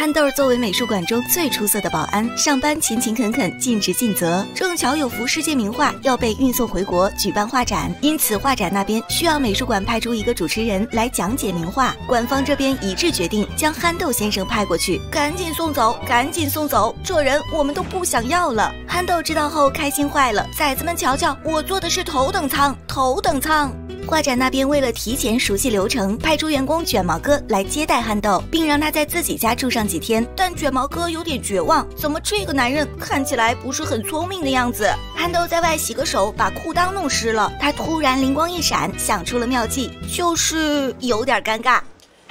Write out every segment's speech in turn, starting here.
憨豆作为美术馆中最出色的保安，上班勤勤恳恳，尽职尽责。正巧有幅世界名画要被运送回国举办画展，因此画展那边需要美术馆派出一个主持人来讲解名画。馆方这边一致决定将憨豆先生派过去，赶紧送走，赶紧送走，这人我们都不想要了。憨豆知道后开心坏了，崽子们瞧瞧，我坐的是头等舱，头等舱。画展那边为了提前熟悉流程，派出员工卷毛哥来接待憨豆，并让他在自己家住上几天。但卷毛哥有点绝望，怎么这个男人看起来不是很聪明的样子？憨豆在外洗个手，把裤裆弄湿了。他突然灵光一闪，想出了妙计，就是有点尴尬。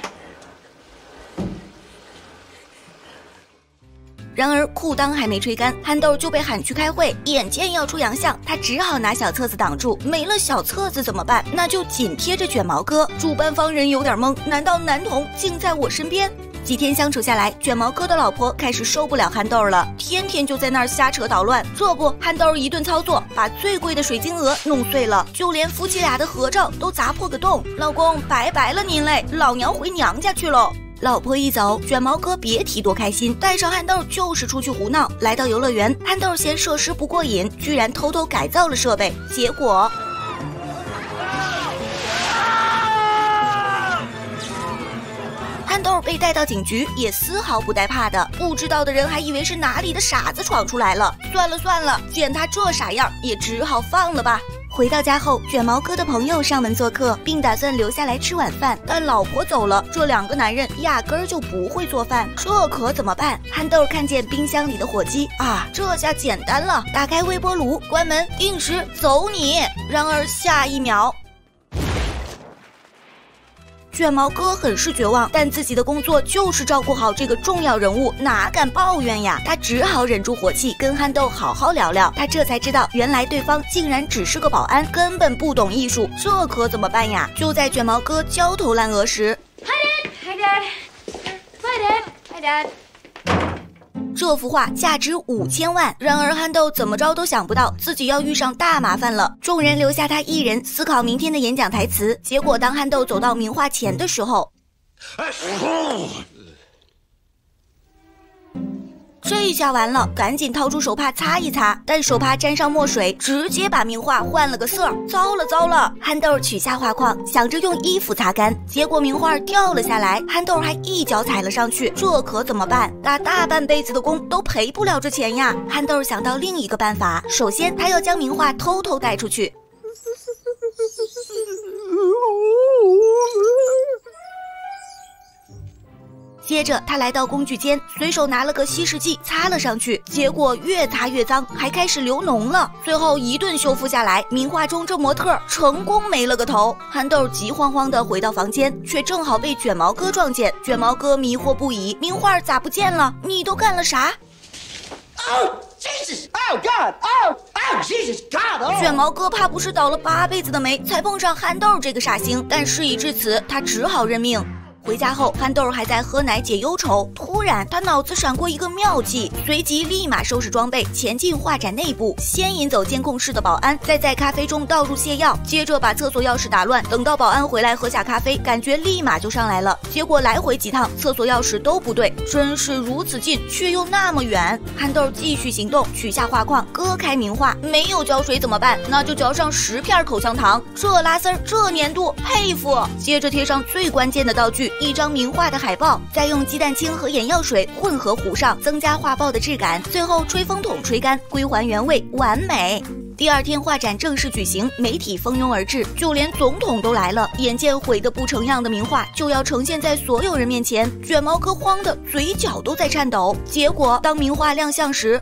然而裤裆还没吹干，憨豆就被喊去开会，眼见要出洋相，他只好拿小册子挡住。没了小册子怎么办？那就紧贴着卷毛哥。主办方人有点懵，难道男童竟在我身边？几天相处下来，卷毛哥的老婆开始受不了憨豆了，天天就在那儿瞎扯捣乱。这不，憨豆一顿操作，把最贵的水晶鹅弄碎了，就连夫妻俩的合照都砸破个洞。老公，拜拜了您嘞，老娘回娘家去喽。老婆一走，卷毛哥别提多开心，带上憨豆就是出去胡闹。来到游乐园，憨豆嫌设施不过瘾，居然偷偷改造了设备，结果憨豆被带到警局，也丝毫不带怕的。不知道的人还以为是哪里的傻子闯出来了。算了算了，见他这傻样，也只好放了吧。回到家后，卷毛哥的朋友上门做客，并打算留下来吃晚饭，但老婆走了，这两个男人压根儿就不会做饭，这可怎么办？憨豆看见冰箱里的火鸡啊，这下简单了，打开微波炉，关门，定时，走你！然而下一秒，卷毛哥很是绝望，但自己的工作就是照顾好这个重要人物，哪敢抱怨呀？他只好忍住火气，跟憨豆好好聊聊。他这才知道，原来对方竟然只是个保安，根本不懂艺术，这可怎么办呀？就在卷毛哥焦头烂额时 Hi Dad。 这幅画价值5000万，然而憨豆怎么着都想不到自己要遇上大麻烦了。众人留下他一人思考明天的演讲台词，结果当憨豆走到名画前的时候，这下完了，赶紧掏出手帕擦一擦，但手帕沾上墨水，直接把名画换了个色儿。糟了糟了！憨豆取下画框，想着用衣服擦干，结果名画掉了下来，憨豆还一脚踩了上去，这可怎么办？打大半辈子的工都赔不了这钱呀！憨豆想到另一个办法，首先他要将名画偷偷带出去。接着他来到工具间，随手拿了个稀释剂擦了上去，结果越擦越脏，还开始流脓了。最后一顿修复下来，名画中这模特成功没了个头。憨豆急慌慌地回到房间，却正好被卷毛哥撞见。卷毛哥迷惑不已，名画咋不见了？你都干了啥？Oh Jesus! Oh God! Oh Jesus God! 卷毛哥怕不是倒了8辈子的霉，才碰上憨豆这个傻星。但事已至此，他只好认命。回家后，憨豆还在喝奶解忧愁，突然他脑子闪过一个妙计，随即立马收拾装备，前进画展内部，先引走监控室的保安，再在咖啡中倒入泻药，接着把厕所钥匙打乱，等到保安回来喝下咖啡，感觉立马就上来了。结果来回几趟，厕所钥匙都不对，真是如此近却又那么远。憨豆继续行动，取下画框，割开名画，没有胶水怎么办？那就嚼上10片口香糖，这拉丝儿，这粘度，佩服。接着贴上最关键的道具，一张名画的海报，再用鸡蛋清和眼药水混合糊上，增加画报的质感，最后吹风筒吹干，归还原位，完美。第二天画展正式举行，媒体蜂拥而至，就连总统都来了。眼见毁得不成样的名画就要呈现在所有人面前，卷毛哥慌得嘴角都在颤抖。结果当名画亮相时，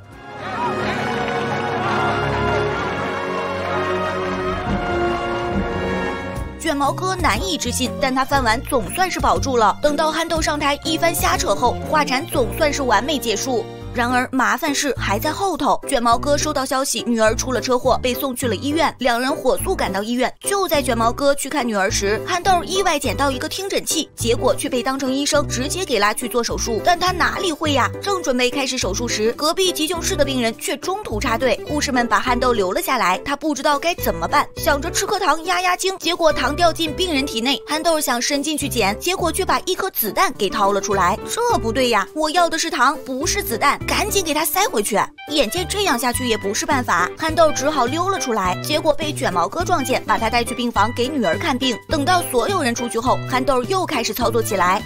卷毛哥难以置信，但他饭碗总算是保住了。等到憨豆上台一番瞎扯后，画展总算是完美结束。 然而麻烦事还在后头。卷毛哥收到消息，女儿出了车祸，被送去了医院，两人火速赶到医院。就在卷毛哥去看女儿时，憨豆意外捡到一个听诊器，结果却被当成医生直接给拉去做手术。但他哪里会呀？正准备开始手术时，隔壁急救室的病人却中途插队，护士们把憨豆留了下来。他不知道该怎么办，想着吃颗糖压压惊，结果糖掉进病人体内。憨豆想伸进去捡，结果却把一颗子弹给掏了出来。这不对呀，我要的是糖，不是子弹，赶紧给他塞回去。眼见这样下去也不是办法，憨豆只好溜了出来，结果被卷毛哥撞见，把他带去病房给女儿看病。等到所有人出去后，憨豆又开始操作起来。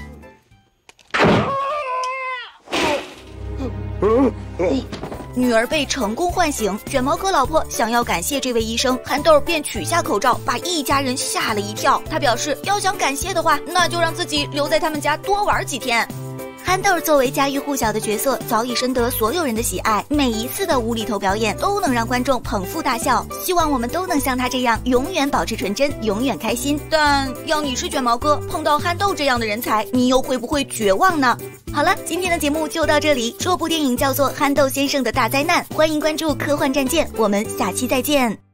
女儿被成功唤醒，卷毛哥老婆想要感谢这位医生，憨豆便取下口罩，把一家人吓了一跳。他表示，要想感谢的话，那就让自己留在他们家多玩几天。憨豆作为家喻户晓的角色，早已深得所有人的喜爱，每一次的无厘头表演都能让观众捧腹大笑。希望我们都能像他这样，永远保持纯真，永远开心。但要你是卷毛哥，碰到憨豆这样的人才，你又会不会绝望呢？好了，今天的节目就到这里。这部电影叫做《憨豆先生的大灾难》，欢迎关注科幻战舰，我们下期再见。